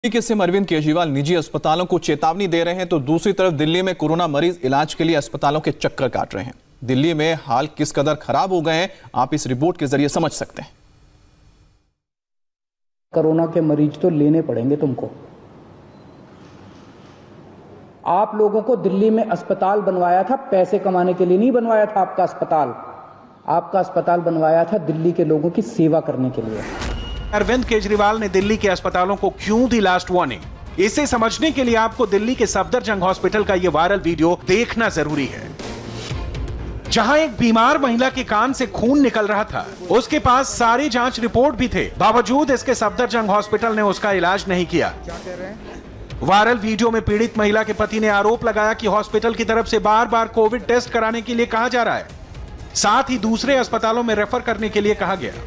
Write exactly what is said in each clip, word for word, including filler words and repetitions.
के सीएम अरविंद केजरीवाल निजी अस्पतालों को चेतावनी दे रहे हैं तो दूसरी तरफ दिल्ली में कोरोना मरीज इलाज के लिए अस्पतालों के चक्कर काट रहे हैं। दिल्ली में हाल किस कदर खराब हो गए हैं आप इस रिपोर्ट के जरिए समझ सकते हैं। कोरोना के मरीज तो लेने पड़ेंगे तुमको। आप लोगों को दिल्ली में अस्पताल बनवाया था पैसे कमाने के लिए नहीं बनवाया था। आपका अस्पताल आपका अस्पताल बनवाया था दिल्ली के लोगों की सेवा करने के लिए। अरविंद केजरीवाल ने दिल्ली के अस्पतालों को क्यों दी लास्ट वार्निंग, इसे समझने के लिए आपको दिल्ली के सफदरजंग हॉस्पिटल का यह वायरल वीडियो देखना जरूरी है, जहां एक बीमार महिला के कान से खून निकल रहा था। उसके पास सारी जांच रिपोर्ट भी थे, बावजूद इसके सफदरजंग हॉस्पिटल ने उसका इलाज नहीं किया। क्या कह रहे हैं? वायरल वीडियो में पीड़ित महिला के पति ने आरोप लगाया कि हॉस्पिटल की तरफ से बार बार कोविड टेस्ट कराने के लिए कहा जा रहा है, साथ ही दूसरे अस्पतालों में रेफर करने के लिए कहा गया।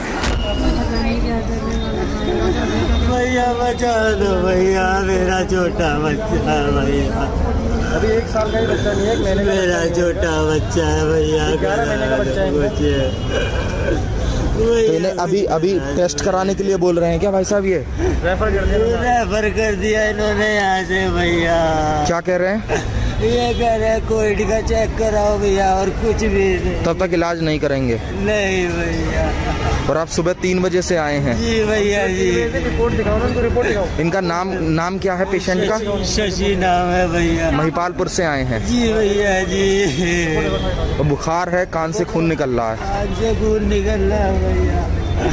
भैया बचा दो भैया, मेरा छोटा बच्चा है भैया। अभी एक साल का ही बच्चा नहीं है, एक महीने का मेरा छोटा बच्चा है भैया। ग्यारह महीने का बच्चा है। तो इन्हें अभी अभी टेस्ट कराने के लिए बोल रहे हैं क्या भाई साहब? ये रेफर कर दिया रेफर कर दिया इन्होंने यहाँ से भैया। क्या कह रहे हैं? ये कह रहे हैं कोविड का चेक कराओ भैया और कुछ भी नहीं। तब तक इलाज नहीं करेंगे? नहीं भैया। और आप सुबह तीन बजे से आए हैं? जी भैया जी। रिपोर्ट दिखाओ ना, उनको रिपोर्ट दिखाओ। इनका नाम नाम क्या है पेशेंट का? शशि नाम है भैया। महिपालपुर से आए हैं? जी भैया जी। और बुखार है, कान से खून निकल रहा है? कान से खून निकल रहा है भैया।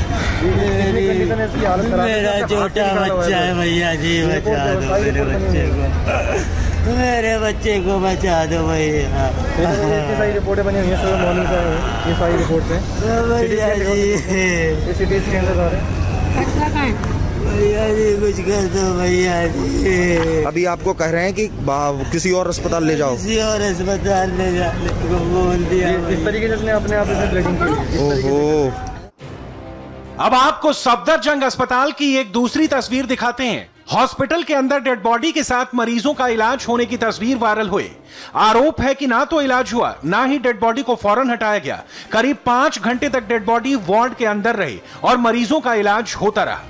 मेरा छोटा बच्चा है भैया जी, बचा दो मेरे बच्चे को, मेरे बच्चे को बचा दो भैया। ये सारी रिपोर्टें बनी हुई हैं सुबह मॉर्निंग से, ये सारी रिपोर्ट है भैया जी। सिटी स्कैन लगा रहे हैं भैया जी, कुछ कर दो भैया जी। अभी आपको कह रहे हैं कि किसी और अस्पताल ले जाओ? किसी और अस्पताल ले जाने को बोल दिया। इस तरीके से उसने अपने आप से ब्लीडिंग की। ओहो। अब आपको सफदरजंग अस्पताल की एक दूसरी तस्वीर दिखाते हैं। हॉस्पिटल के अंदर डेड बॉडी के साथ मरीजों का इलाज होने की तस्वीर वायरल हुई। आरोप है कि ना तो इलाज हुआ, ना ही डेड बॉडी को फौरन हटाया गया। करीब पांच घंटे तक डेड बॉडी वार्ड के अंदर रही और मरीजों का इलाज होता रहा।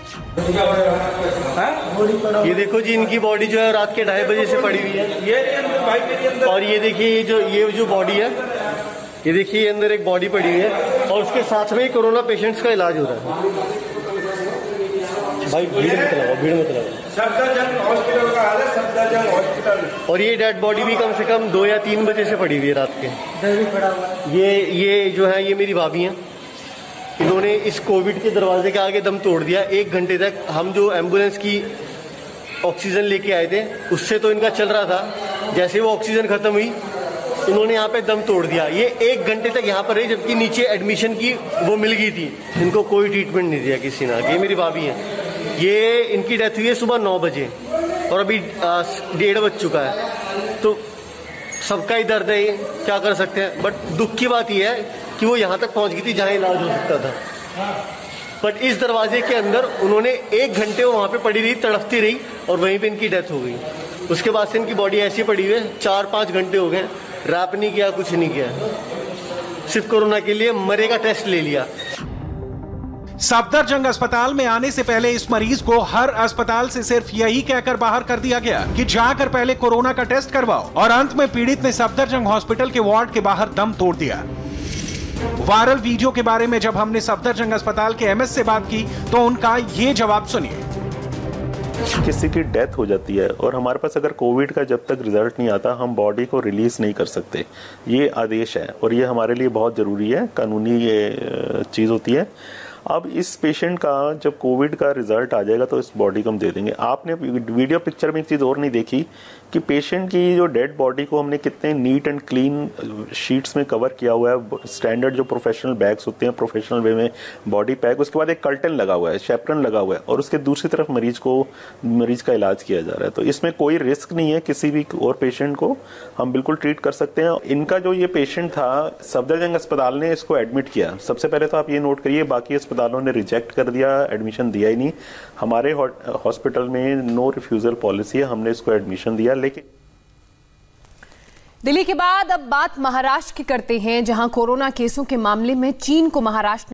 ये देखो जी, इनकी बॉडी जो है रात के ढाई बजे से पड़ी हुई है। ये और ये देखिए, ये जो ये जो बॉडी है, ये देखिए अंदर एक बॉडी पड़ी हुई है और उसके साथ में कोरोना पेशेंट्स का इलाज हो रहा है। भाई भीड़ मत लगाओ, भीड़ मत लगाओ। सफदरजंग हॉस्पिटल का हाल है, सफदरजंग हॉस्पिटल। और ये डेड बॉडी भी कम से कम दो या तीन बजे से पड़ी हुई है रात के। ये ये जो है ये मेरी भाभी हैं, इन्होंने इस कोविड के दरवाजे के आगे दम तोड़ दिया। एक घंटे तक हम जो एम्बुलेंस की ऑक्सीजन लेके आए थे उससे तो इनका चल रहा था, जैसे वो ऑक्सीजन खत्म हुई इन्होंने यहाँ पे दम तोड़ दिया। ये एक घंटे तक यहाँ पर रही, जबकि नीचे एडमिशन की वो मिल गई थी। इनको कोई ट्रीटमेंट नहीं दिया किसी ने। ये मेरी भाभी हैं, ये इनकी डेथ हुई है सुबह नौ बजे और अभी डेढ़ बज चुका है। तो सबका ही दर्द है, क्या कर सकते हैं। बट दुख की बात यह है कि वो यहाँ तक पहुँच गई थी जहाँ इलाज हो सकता था, बट इस दरवाजे के अंदर उन्होंने एक घंटे वहाँ पे पड़ी रही, तड़पती रही और वहीं पे इनकी डेथ हो गई। उसके बाद से इनकी बॉडी ऐसी पड़ी हुई है, चार पाँच घंटे हो गए, रैप नहीं किया, कुछ नहीं किया, सिर्फ कोरोना के लिए मरे का टेस्ट ले लिया। सफदरजंग अस्पताल में आने से पहले इस मरीज को हर अस्पताल से सिर्फ यही कहकर बाहर कर दिया गया कि जाकर पहले कोरोना का टेस्ट करवाओ, और अंत में पीड़ित ने सफदरजंग हॉस्पिटल के वार्ड के बाहर दम तोड़ दिया। वायरल वीडियो के बारे में जब हमने सफदरजंग अस्पताल के एमएस से बात की तो उनका ये जवाब सुनिए। किसी की डेथ हो जाती है और हमारे पास अगर कोविड का जब तक रिजल्ट नहीं आता हम बॉडी को रिलीज नहीं कर सकते। ये आदेश है और ये हमारे लिए बहुत ज़रूरी है, कानूनी ये चीज़ होती है। अब इस पेशेंट का जब कोविड का रिजल्ट आ जाएगा तो इस बॉडी को हम दे देंगे। आपने वीडियो पिक्चर में एक चीज़ और नहीं देखी कि पेशेंट की जो डेड बॉडी को हमने कितने नीट एंड क्लीन शीट्स में कवर किया हुआ है। स्टैंडर्ड जो प्रोफेशनल बैग्स होते हैं, प्रोफेशनल वे में बॉडी पैक, उसके बाद एक कर्टन लगा हुआ है, शेपरन लगा हुआ है और उसके दूसरी तरफ मरीज को मरीज का इलाज किया जा रहा है। तो इसमें कोई रिस्क नहीं है, किसी भी और पेशेंट को हम बिल्कुल ट्रीट कर सकते हैं। इनका जो ये पेशेंट था, सफदरजंग अस्पताल ने इसको एडमिट किया। सबसे पहले तो आप ये नोट करिए, बाकी अस्पतालों ने रिजेक्ट कर दिया, एडमिशन दिया ही नहीं। हमारे हॉस्पिटल में नो रिफ्यूजल पॉलिसी है, हमने इसको एडमिशन दिया। लेकिन दिल्ली के बाद अब बात महाराष्ट्र की करते हैं, जहां कोरोना केसों के मामले में चीन को महाराष्ट्र